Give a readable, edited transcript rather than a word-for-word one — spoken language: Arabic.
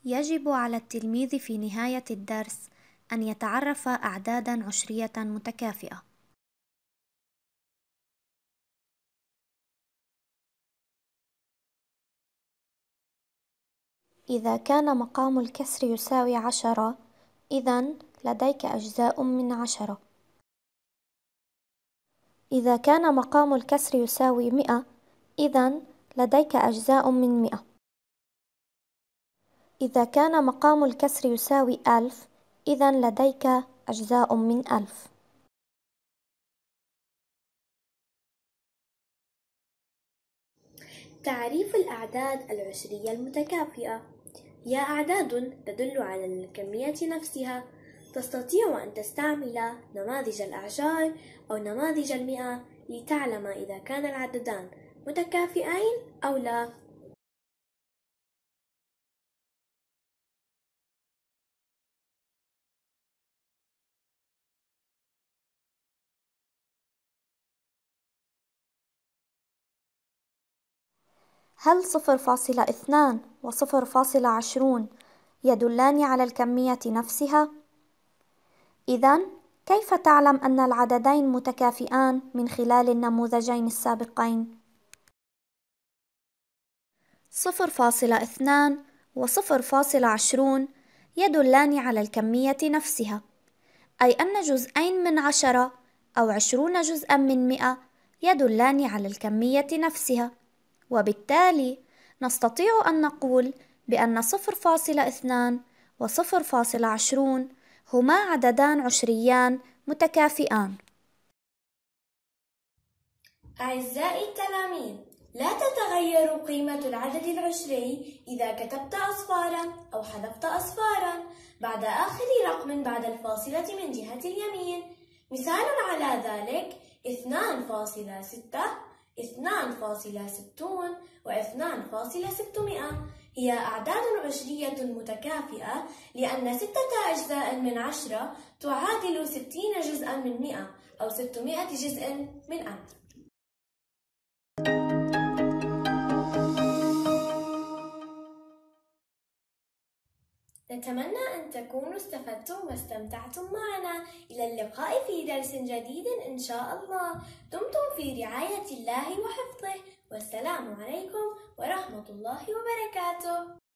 يجب على التلميذ في نهاية الدرس أن يتعرف أعدادًا عشرية متكافئة. إذا كان مقام الكسر يساوي 10، إذن لديك أجزاء من 10. إذا كان مقام الكسر يساوي 100، إذن لديك أجزاء من 100. إذا كان مقام الكسر يساوي 1000، إذن لديك أجزاء من 1000. تعريف الأعداد العشرية المتكافئة: هي أعداد تدل على الكمية نفسها. تستطيع أن تستعمل نماذج الأعشار أو نماذج المئة لتعلم إذا كان العددان متكافئين أو لا. هل 0.2 و 0.20 يدلان على الكمية نفسها؟ إذن كيف تعلم أن العددين متكافئان من خلال النموذجين السابقين؟ 0.2 و 0.20 يدلان على الكمية نفسها، أي أن جزءين من 10 أو 20 جزءا من 100 يدلان على الكمية نفسها، وبالتالي نستطيع أن نقول بأن 0.2 و 0.20 هما عددان عشريان متكافئان. أعزائي التلاميذ، لا تتغير قيمة العدد العشري إذا كتبت أصفارا أو حذفت أصفارا بعد آخر رقم بعد الفاصلة من جهة اليمين. مثال على ذلك 2.6، 2.60 و 2.600 هي أعداد عشرية متكافئة لأن 6 أجزاء من 10 تعادل 60 جزءا من 100 أو 600 جزء من 1000. نتمنى أن تكونوا استفدتم واستمتعتم معنا. إلى اللقاء في درس جديد إن شاء الله. دمتم في رعاية الله وحفظه، والسلام عليكم ورحمة الله وبركاته.